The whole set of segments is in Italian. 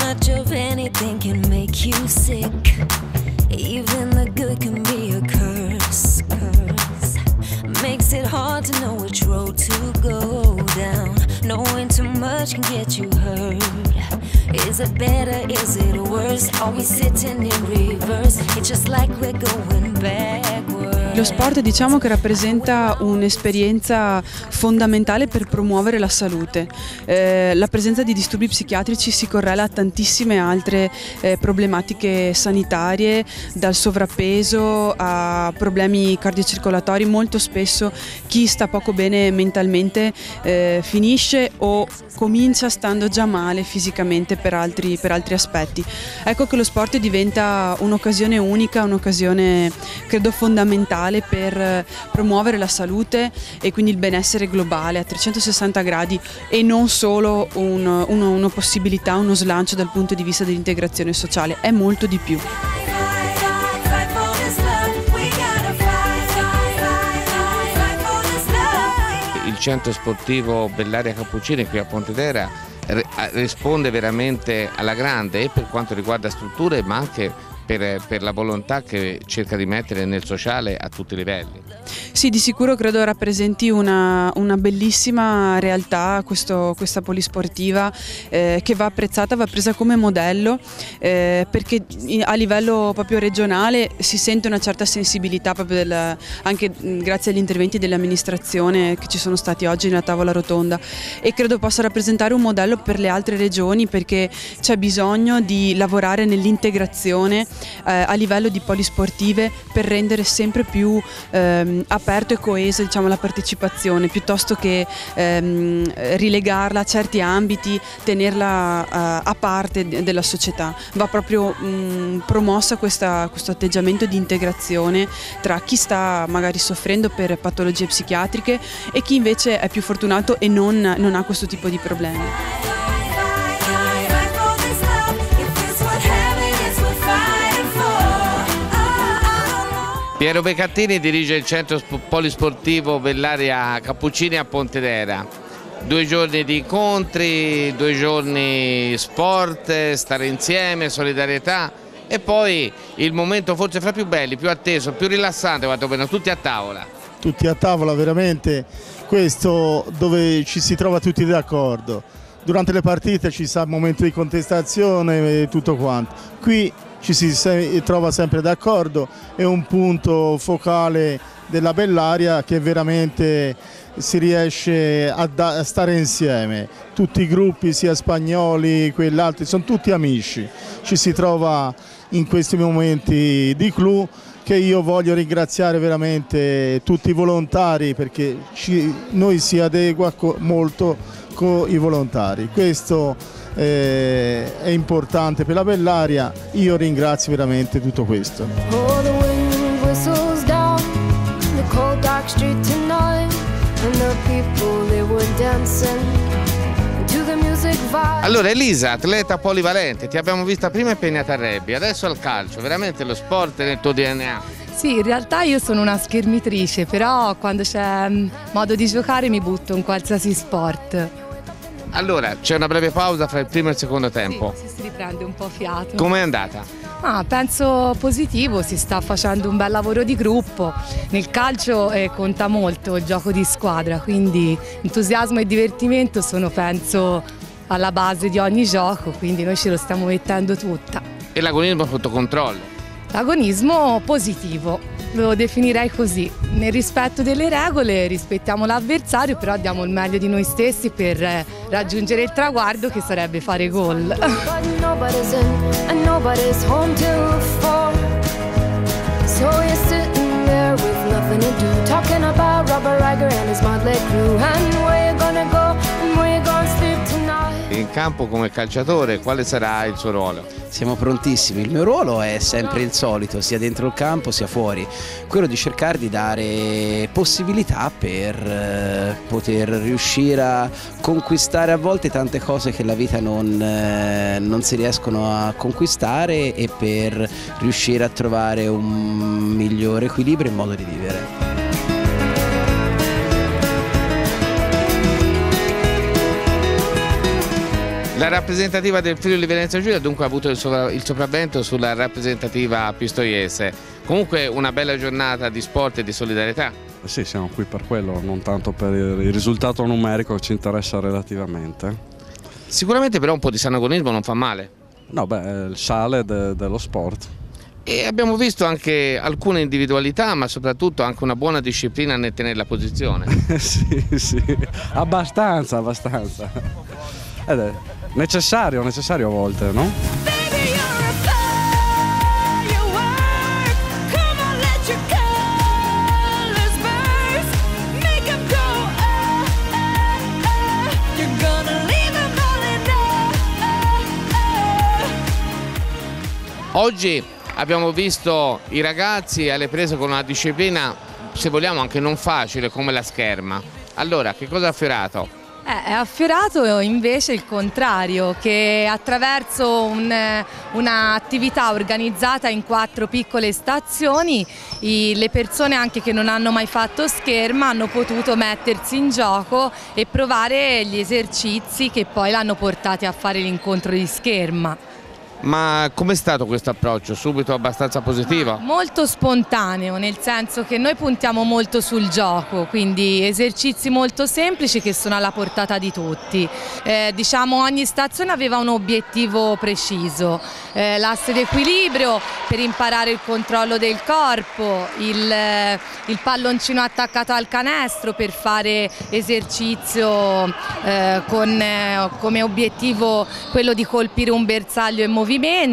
much of anything can make you sick. Even the good can be a curse. Makes it hard to know which road to go down. Knowing too much can get you hurt. Is it better, is it worse? Are we sitting in reverse? It's just like we're going backwards. Lo sport diciamo che rappresenta un'esperienza fondamentale per promuovere la salute. La presenza di disturbi psichiatrici si correla a tantissime altre problematiche sanitarie, dal sovrappeso a problemi cardiocircolatori. Molto spesso chi sta poco bene mentalmente finisce o comincia stando già male fisicamente per altri aspetti. Ecco che lo sport diventa un'occasione unica, un'occasione credo fondamentale per promuovere la salute e quindi il benessere globale a 360 gradi e non solo una possibilità, uno slancio dal punto di vista dell'integrazione sociale, è molto di più. Il centro sportivo Bellaria Cappuccini qui a Pontedera risponde veramente alla grande e per quanto riguarda strutture ma anche per la volontà che cerca di mettere nel sociale a tutti i livelli. Sì, di sicuro credo rappresenti una bellissima realtà questa polisportiva che va apprezzata, va presa come modello perché a livello proprio regionale si sente una certa sensibilità proprio anche grazie agli interventi dell'amministrazione che ci sono stati oggi nella tavola rotonda, e credo possa rappresentare un modello per le altre regioni perché c'è bisogno di lavorare nell'integrazione a livello di polisportive per rendere sempre più aperto e coesa, diciamo, la partecipazione, piuttosto che rilegarla a certi ambiti, tenerla a parte della società. Va proprio promossa questo atteggiamento di integrazione tra chi sta magari soffrendo per patologie psichiatriche e chi invece è più fortunato e non ha questo tipo di problemi. Piero Becattini dirige il centro polisportivo Bellaria Cappuccini a Pontedera. 2 giorni di incontri, 2 giorni sport, stare insieme, solidarietà e poi il momento forse fra più belli, più atteso, più rilassante, quando vengono tutti a tavola. Tutti a tavola, veramente, questo dove ci si trova tutti d'accordo. Durante le partite ci sta un momento di contestazione e tutto quanto. Qui ci si trova sempre d'accordo, è un punto focale della Bellaria che veramente si riesce a stare insieme. Tutti i gruppi, sia spagnoli, quell'altri, sono tutti amici. Ci si trova in questi momenti di clou che io voglio ringraziare veramente tutti i volontari perché noi si adegua molto con i volontari. Questo è importante per la Bellaria, io ringrazio veramente tutto questo. Allora Elisa, atleta polivalente, ti abbiamo vista prima impegnata a rugby, adesso al calcio, veramente lo sport è nel tuo DNA? Sì, in realtà io sono una schermitrice, però quando c'è modo di giocare mi butto in qualsiasi sport. Allora, c'è una breve pausa fra il primo e il secondo tempo. Sì, si riprende un po' fiato. Com'è andata? Penso positivo, si sta facendo un bel lavoro di gruppo. Nel calcio conta molto il gioco di squadra, quindi entusiasmo e divertimento sono, penso, alla base di ogni gioco, quindi noi ce lo stiamo mettendo tutta. E l'agonismo sotto controllo? L'agonismo positivo, lo definirei così. Nel rispetto delle regole rispettiamo l'avversario, però diamo il meglio di noi stessi per raggiungere il traguardo che sarebbe fare gol. In campo come calciatore, quale sarà il suo ruolo? Siamo prontissimi, il mio ruolo è sempre il solito, sia dentro il campo sia fuori, quello di cercare di dare possibilità per poter riuscire a conquistare a volte tante cose che la vita non si riescono a conquistare e per riuscire a trovare un migliore equilibrio e modo di vivere. La rappresentativa del Friuli Venezia Giulia dunque ha avuto il sopravvento sulla rappresentativa pistoiese. Comunque una bella giornata di sport e di solidarietà. Sì, siamo qui per quello, non tanto per il risultato numerico che ci interessa relativamente. Sicuramente però un po' di sanagonismo non fa male. No, beh, è il sale dello sport. E abbiamo visto anche alcune individualità, ma soprattutto anche una buona disciplina nel tenere la posizione. Sì, abbastanza. Ed è necessario a volte, no? Oggi abbiamo visto i ragazzi alle prese con una disciplina, se vogliamo, anche non facile come la scherma. Allora, che cosa ha affierato? È affiorato invece il contrario, che attraverso un'attività organizzata in 4 piccole stazioni le persone anche che non hanno mai fatto scherma hanno potuto mettersi in gioco e provare gli esercizi che poi l'hanno portati a fare l'incontro di scherma. Ma com'è stato questo approccio? Subito abbastanza positivo? Molto spontaneo, nel senso che noi puntiamo molto sul gioco, quindi esercizi molto semplici che sono alla portata di tutti. Diciamo ogni stazione aveva un obiettivo preciso, l'asse d'equilibrio per imparare il controllo del corpo, il palloncino attaccato al canestro per fare esercizio con come obiettivo quello di colpire un bersaglio in movimento,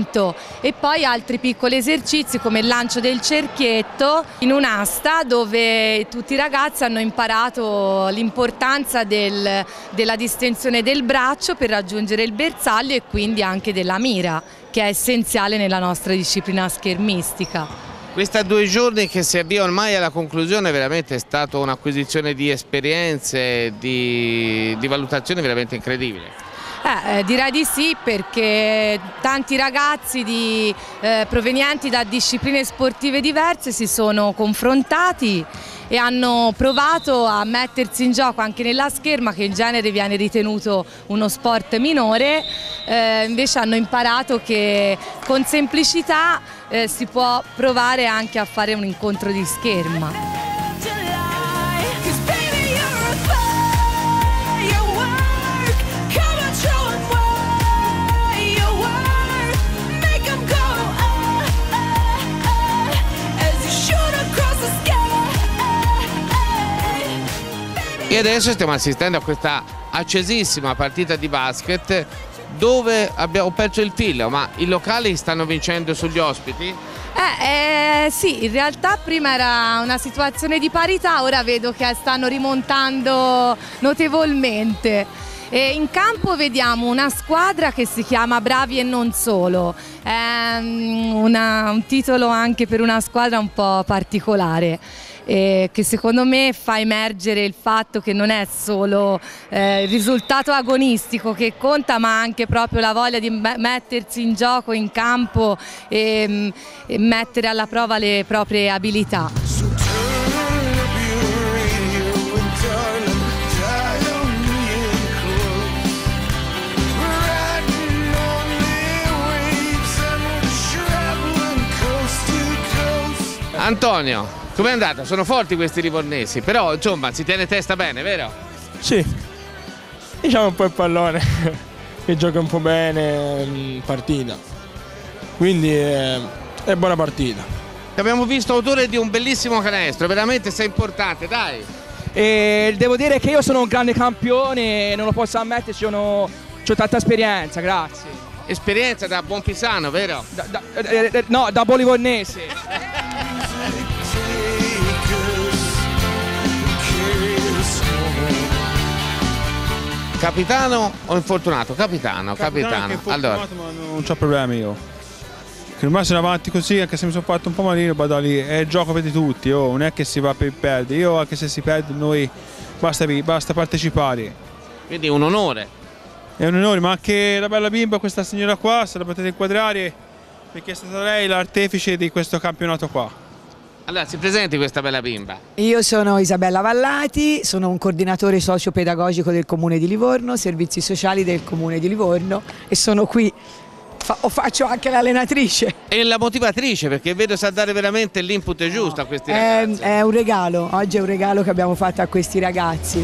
e poi altri piccoli esercizi come il lancio del cerchietto in un'asta, dove tutti i ragazzi hanno imparato l'importanza della distensione del braccio per raggiungere il bersaglio e quindi anche della mira, che è essenziale nella nostra disciplina schermistica. Questa 2 giorni che si avvia ormai alla conclusione veramente è stata un'acquisizione di esperienze, di valutazioni veramente incredibile. Direi di sì, perché tanti ragazzi provenienti da discipline sportive diverse si sono confrontati e hanno provato a mettersi in gioco anche nella scherma, che in genere viene ritenuto uno sport minore, invece hanno imparato che con semplicità si può provare anche a fare un incontro di scherma. E adesso stiamo assistendo a questa accesissima partita di basket dove abbiamo perso il filo, ma i locali stanno vincendo sugli ospiti? Sì, in realtà prima era una situazione di parità, ora vedo che stanno rimontando notevolmente. E in campo vediamo una squadra che si chiama Bravi e non solo, è un titolo anche per una squadra un po' particolare, che secondo me fa emergere il fatto che non è solo il risultato agonistico che conta, ma anche proprio la voglia di mettersi in gioco in campo e mettere alla prova le proprie abilità. Antonio, com'è andata? Sono forti questi livornesi, però insomma si tiene testa bene, vero? Sì, diciamo un po' il pallone che gioca un po' bene in partita, quindi è buona partita. Abbiamo visto autore di un bellissimo canestro, veramente sei importante, dai! E devo dire che io sono un grande campione, non lo posso ammettere, ho tanta esperienza, grazie. Esperienza da buon pisano, vero? No, da buon livornese. Capitano o infortunato? Capitano. Allora, ma non c'ho problemi io. Che ormai sono avanti così, anche se mi sono fatto un po' malino, vado lì, è il gioco per tutti, non è che si va per perdere, io anche se si perde noi basta partecipare. Quindi un onore. È un onore, ma anche la bella bimba, questa signora qua, se la potete inquadrare, perché è stata lei l'artefice di questo campionato qua. Allora, si presenti questa bella bimba. Io sono Isabella Vallati, sono un coordinatore socio-pedagogico del Comune di Livorno, servizi sociali del Comune di Livorno e sono qui, faccio anche l'allenatrice. E la motivatrice, perché vedo sa dare veramente l'input giusto a questi ragazzi. È un regalo, oggi è un regalo che abbiamo fatto a questi ragazzi.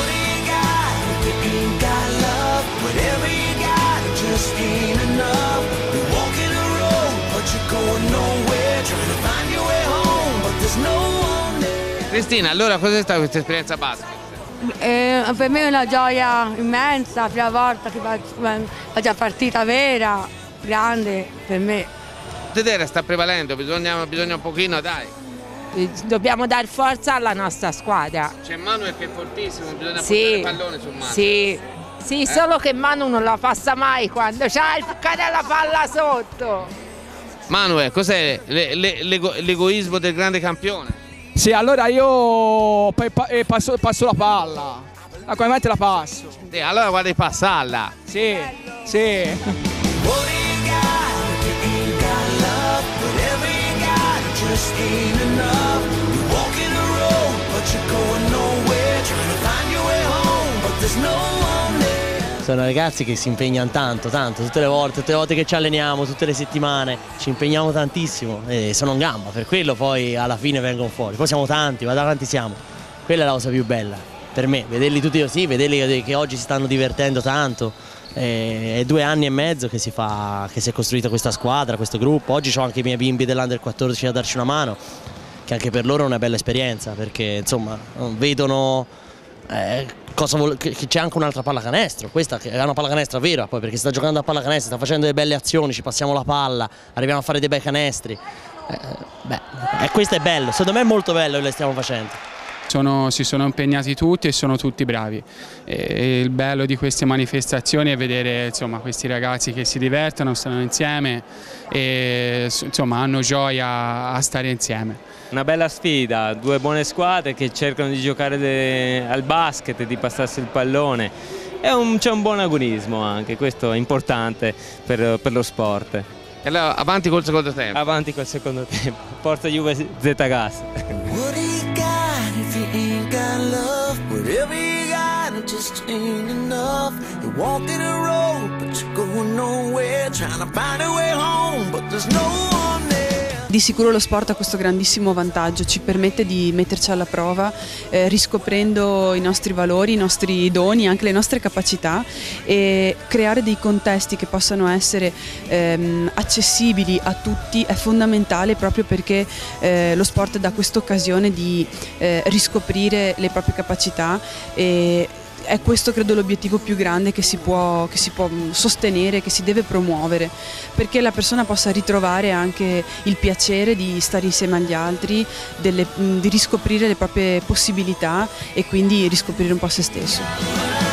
Cristina, allora cos'è stata questa esperienza basket? Per me è una gioia immensa, la prima volta che faccio partita vera, grande per me. Tedera sta prevalendo, bisogna un pochino, dai. Dobbiamo dare forza alla nostra squadra. C'è Manuel che è fortissimo, bisogna portare il pallone su Manuel. Sì, solo che Manu non la passa mai quando c'ha il cane la palla sotto. Manuel, cos'è l'egoismo del grande campione? Sì, allora io passo la palla, ovviamente la passo. Allora guarda di passarla. Sì, sì. Sono ragazzi che si impegnano tanto, tutte le volte che ci alleniamo, tutte le settimane, ci impegniamo tantissimo e sono in gamba, per quello poi alla fine vengono fuori. Poi siamo tanti, guarda quanti siamo, quella è la cosa più bella per me, vederli tutti così, vederli che oggi si stanno divertendo tanto. È 2 anni e mezzo che si è costruita questa squadra, questo gruppo. Oggi ho anche i miei bimbi dell'Under 14 a darci una mano, che anche per loro è una bella esperienza, perché insomma vedono che c'è anche un'altra pallacanestro, questa che è una pallacanestro vera poi, perché sta giocando a pallacanestro, sta facendo delle belle azioni, ci passiamo la palla, arriviamo a fare dei bei canestri. Questo è bello, secondo me è molto bello che le stiamo facendo. Si sono impegnati tutti e sono tutti bravi. E il bello di queste manifestazioni è vedere insomma, questi ragazzi che si divertono, stanno insieme e insomma, hanno gioia a stare insieme. Una bella sfida, 2 buone squadre che cercano di giocare al basket, di passarsi il pallone. C'è un buon agonismo anche, questo è importante per lo sport. E allora avanti col secondo tempo. Avanti col secondo tempo, forza Juve Z Gas. Di sicuro lo sport ha questo grandissimo vantaggio, ci permette di metterci alla prova riscoprendo i nostri valori, i nostri doni, anche le nostre capacità e creare dei contesti che possano essere accessibili a tutti è fondamentale proprio perché lo sport dà questa occasione di riscoprire le proprie capacità e è questo credo l'obiettivo più grande che si può sostenere, che si deve promuovere, perché la persona possa ritrovare anche il piacere di stare insieme agli altri, di riscoprire le proprie possibilità e quindi riscoprire un po' se stesso.